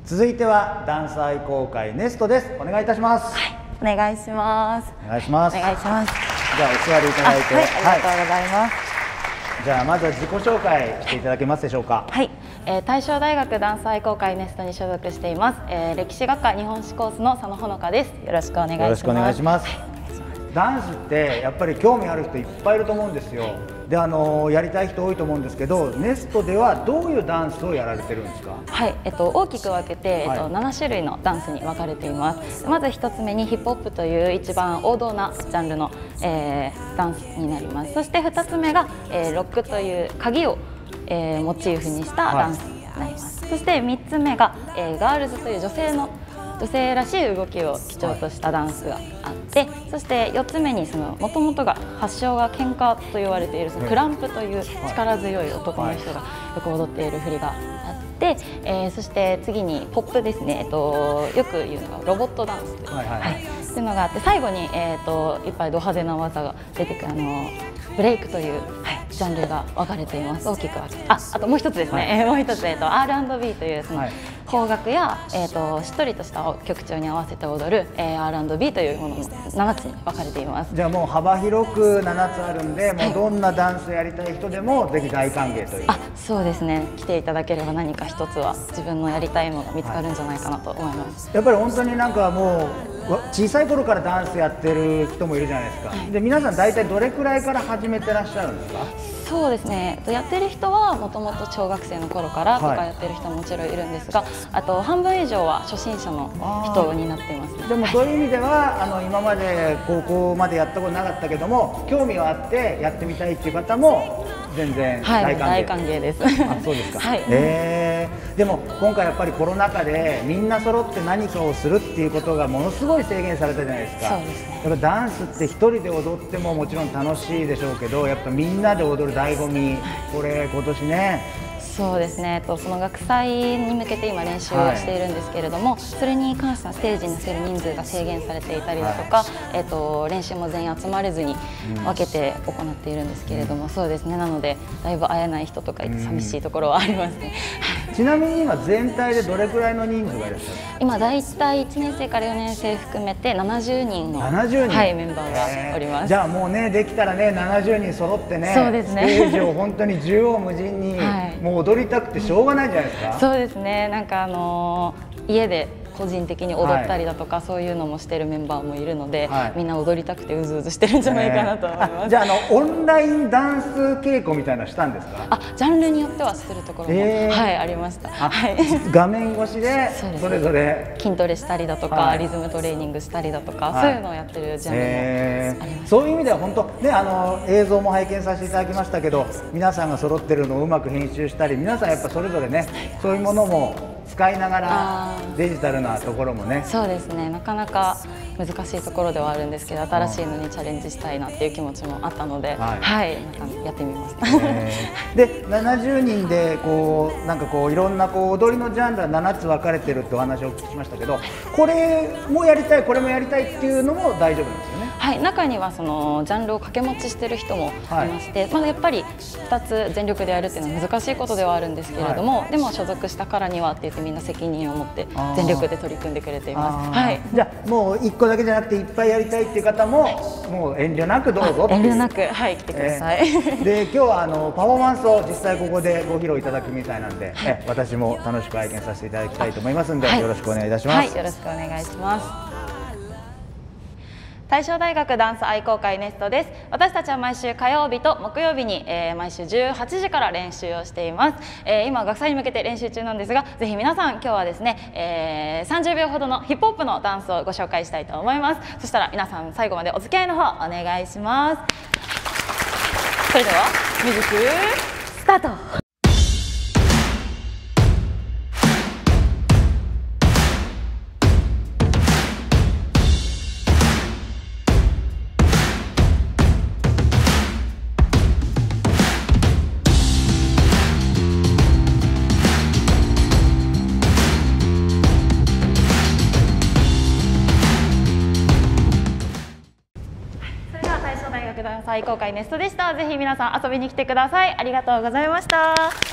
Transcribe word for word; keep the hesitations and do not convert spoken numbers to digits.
続いてはダンス愛好会ネストです。お願いいたします。 はい、お願いします。 お願いします。 お願いします。 じゃあお座りいただいて、 はい、ありがとうございます。 はい、じゃあまずは自己紹介していただけますでしょうか。 はい、えー、大正大学ダンス愛好会ネストに所属しています。えー、歴史学科日本史コースの佐野ほのかです。よろしくお願いします。 よろしくお願いします。ダンスってやっぱり興味ある人いっぱいいると思うんですよ。で、あのやりたい人多いと思うんですけど、ネストではどういうダンスをやられてるんですか？ はい、えっと大きく分けて、えっとはい、 ななしゅるいのダンスに分かれています。まずひとつめにヒップホップという一番王道なジャンルの、えー、ダンスになります。そしてふたつめが、えー、ロックという鍵を、えー、モチーフにしたダンスになります。はい、そしてみっつめが、えー、ガールズという女性の女性らしい動きを基調としたダンスがあって、そしてよっつめにそのもともとが発祥が喧嘩と言われているそのクランプという力強い男の人がよく踊っている振りがあって、えー、そして次にポップですね、えっと、よく言うのがロボットダンスという、はいはいはい、というのがあって、最後に、えー、といっぱいド派手な技が出てくるあのブレイクという、はい、ジャンルが分かれています。大きく分けて、あ、あともう一つですね、はい、えー、もう一つ、えー、と アールアンドビー というその、はい、邦楽や、えー、としっとりとした曲調に合わせて踊る、えー、アールアンドビー というもののななつに分かれています。 じゃあもう幅広くななつあるんで、もうどんなダンスやりたい人でもぜひ大歓迎という。 あ、そうですね、来ていただければ何か一つは自分のやりたいのが見つかるんじゃないかなと思います。 はい、やっぱり本当になんかもう小さい頃からダンスやってる人もいるじゃないですか。はい、で皆さん大体どれくらいから始めてらっしゃるんですか？ そうですね、やってる人はもともと小学生の頃からとかやってる人ももちろんいるんですが、はい、あと半分以上は初心者の人になっていますね。 でもそういう意味では、あの今まで高校までやったことなかったけども興味はあってやってみたいっていう方も全然大歓迎、 はい、大歓迎です。 あ、そうですか。はい、えー、でも今回やっぱりコロナ禍でみんな揃って何かをするっていうことがものすごい制限されたじゃないですか。 そうですね、 やっぱダンスって一人で踊ってももちろん楽しいでしょうけど、やっぱみんなで踊る醍醐味、これ今年ね。 そうですね、とその学祭に向けて今練習をしているんですけれども、はい、それに関してはステージに乗せる人数が制限されていたりだとか、はい、えー、と練習も全員集まれずに分けて行っているんですけれども、うん、そうですね、なのでだいぶ会えない人とかいて寂しいところはありますね。 うん、ちなみに今全体でどれくらいの人数がいらっしゃる？ 今だいたいいちねんせいからよねんせい含めてななじゅうにんのななじゅうにん、 はい、メンバーがおります。 じゃあもうね、できたらねななじゅうにん揃ってね、 そうですね、 ステージを本当に縦横無尽に、はい、もう踊りたくてしょうがないんじゃないですか？ そうですね、なんかあのー、家で個人的に踊ったりだとか、はい、そういうのもしてるメンバーもいるので、はい、みんな踊りたくてうずうずしてるんじゃないかなと思います。 えー、じゃあ、あのオンラインダンス稽古みたいなのしたんですか？ あ、ジャンルによってはするところも、えー、はい、ありました。はい、 画面越しでそれぞれ筋トレしたりだとか、はい、リズムトレーニングしたりだとか、はい、そういうのをやってるジャンルもあります。えー、 そういう意味では本当ね、あの映像も拝見させていただきましたけど、皆さんが揃ってるのをうまく編集したり、皆さんやっぱそれぞれね、そういうものも使いながらデジタルなところもね。 そうですね、なかなか難しいところではあるんですけど、新しいのにチャレンジしたいなっていう気持ちもあったので、はい、はい、なんかやってみました。 えー、でななじゅうにんでこうなんかこういろんなこう踊りのジャンルはななつ分かれてるってお話をお聞きしましたけど、これもやりたいこれもやりたいっていうのも大丈夫なんですよね？ はい、中にはそのジャンルを掛け持ちしてる人もいまして、はい、まあやっぱりふたつ全力でやるっていうのは難しいことではあるんですけれども、はい、でも所属したからにはって言ってみんな責任を持って全力で取り組んでくれています。はい、 じゃあもういっこだけじゃなくていっぱいやりたいっていう方ももう遠慮なくどうぞ。 遠慮なく、はい、来てください。えー、で今日はあのパフォーマンスを実際ここでご披露いただくみたいなんで、え私も楽しく拝見させていただきたいと思いますので、はい、よろしくお願いいたします。はい、 よろしくお願いします。大正大学ダンス愛好会ネストです。私たちは毎週火曜日と木曜日に、えー、毎週じゅうはちじから練習をしています。えー、今学祭に向けて練習中なんですが、ぜひ皆さん今日はですね、えー、さんじゅうびょうほどのヒップホップのダンスをご紹介したいと思います。そしたら皆さん最後までお付き合いの方お願いします。それではミュージックスタート。愛好会ネストでした。ぜひ皆さん遊びに来てください。ありがとうございました。